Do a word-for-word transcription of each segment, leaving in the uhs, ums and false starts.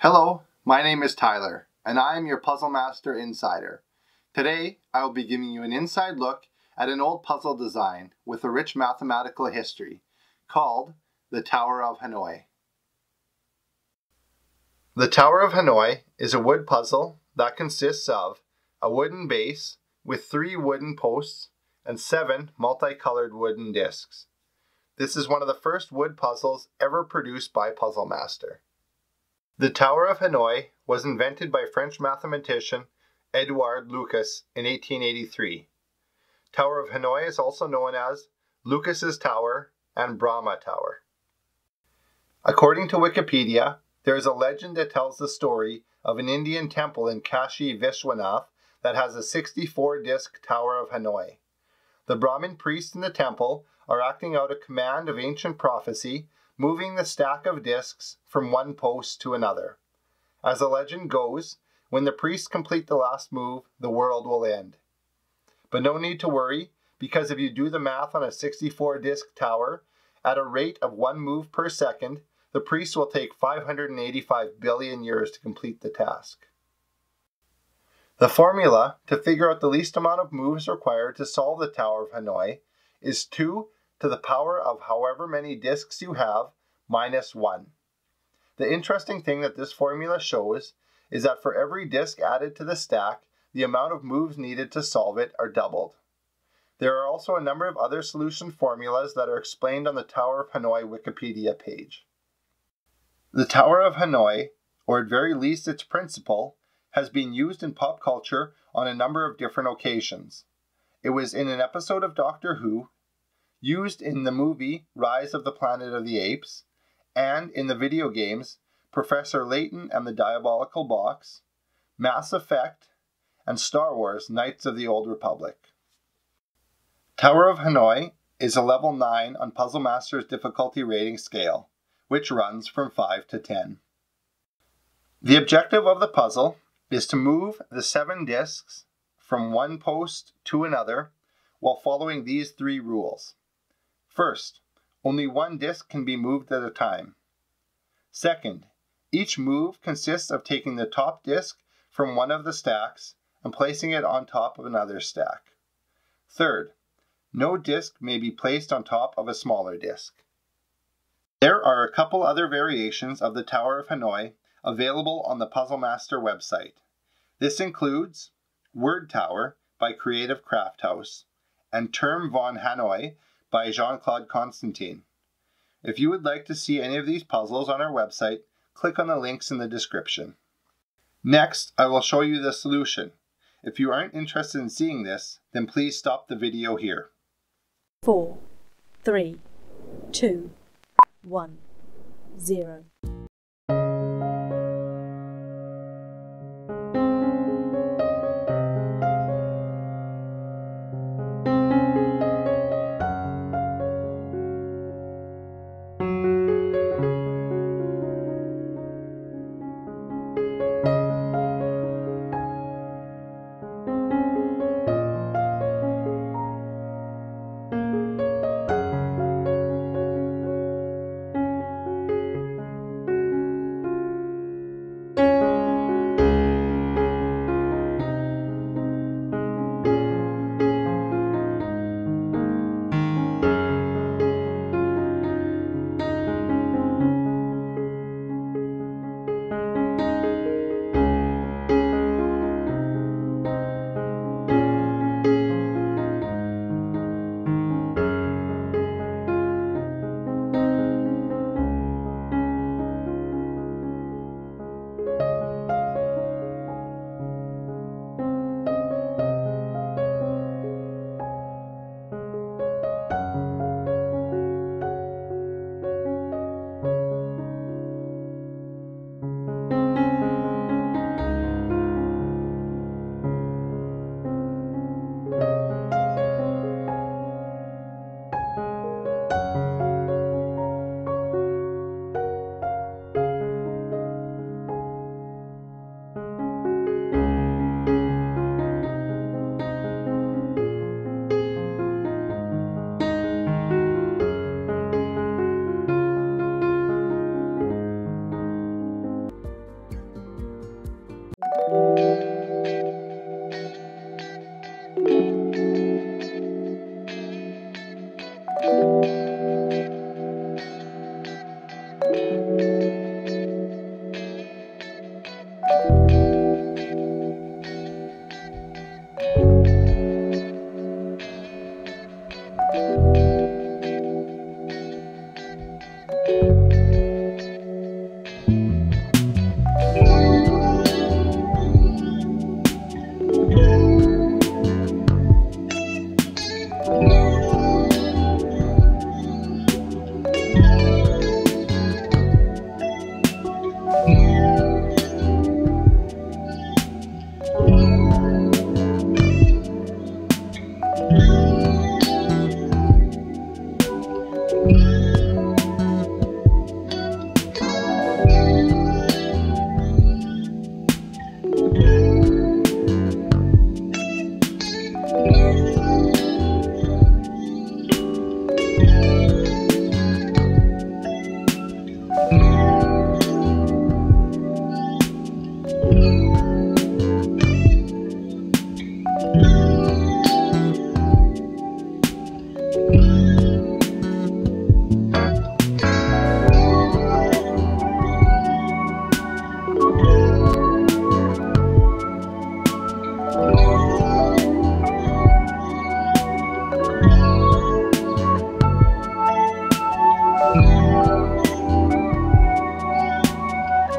Hello, my name is Tyler, and I am your Puzzle Master Insider. Today, I will be giving you an inside look at an old puzzle design with a rich mathematical history called the Tower of Hanoi. The Tower of Hanoi is a wood puzzle that consists of a wooden base with three wooden posts and seven multicolored wooden discs. This is one of the first wood puzzles ever produced by Puzzle Master. The Tower of Hanoi was invented by French mathematician Edouard Lucas in eighteen eighty-three. Tower of Hanoi is also known as Lucas's Tower and Brahma Tower. According to Wikipedia, there is a legend that tells the story of an Indian temple in Kashi Vishwanath that has a sixty-four disc Tower of Hanoi. The Brahmin priests in the temple are acting out a command of ancient prophecy, moving the stack of discs from one post to another. As the legend goes, when the priests complete the last move, the world will end. But no need to worry, because if you do the math on a sixty-four disc tower, at a rate of one move per second, the priests will take five hundred eighty-five billion years to complete the task. The formula to figure out the least amount of moves required to solve the Tower of Hanoi is two to the power of however many discs you have minus one. The interesting thing that this formula shows is that for every disc added to the stack, the amount of moves needed to solve it are doubled. There are also a number of other solution formulas that are explained on the Tower of Hanoi Wikipedia page. The Tower of Hanoi, or at very least its principle, has been used in pop culture on a number of different occasions. It was in an episode of Doctor Who, used in the movie Rise of the Planet of the Apes, and in the video games Professor Layton and the Diabolical Box, Mass Effect, and Star Wars Knights of the Old Republic. Tower of Hanoi is a level nine on Puzzle Master's difficulty rating scale, which runs from five to ten. The objective of the puzzle is to move the seven discs from one post to another while following these three rules. First, only one disc can be moved at a time. Second, each move consists of taking the top disc from one of the stacks and placing it on top of another stack. Third, no disc may be placed on top of a smaller disc. There are a couple other variations of the Tower of Hanoi available on the Puzzle Master website. This includes Word Tower by Creative Craft House and Term von Hanoi by Jean-Claude Constantine. If you would like to see any of these puzzles on our website, click on the links in the description. Next, I will show you the solution. If you aren't interested in seeing this, then please stop the video here. Four, three, two, one, zero.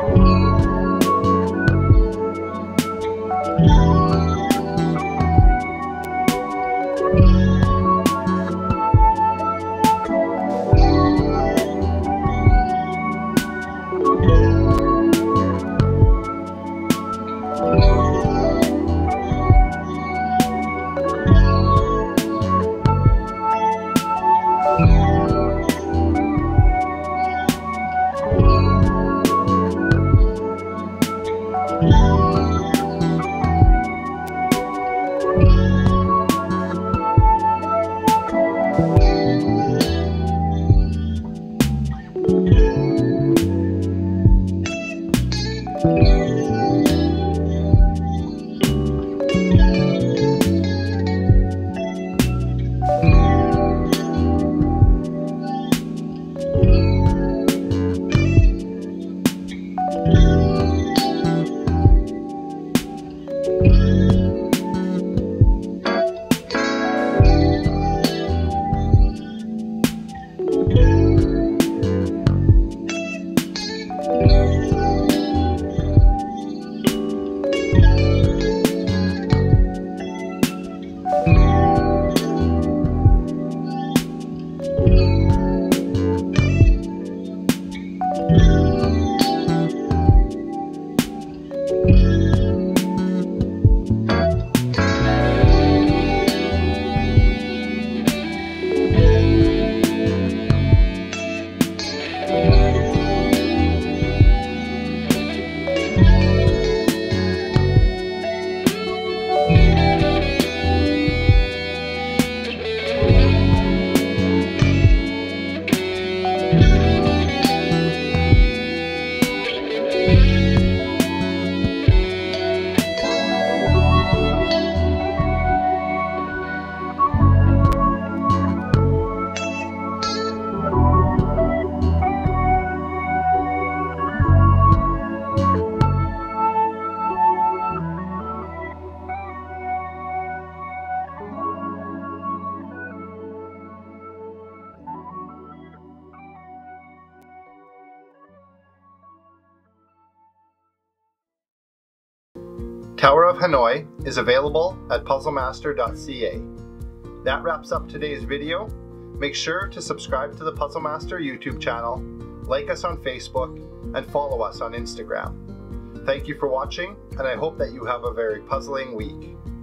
Tower of Hanoi is available at puzzle master dot c a. That wraps up today's video. Make sure to subscribe to the Puzzle Master YouTube channel, like us on Facebook, and follow us on Instagram. Thank you for watching, and I hope that you have a very puzzling week.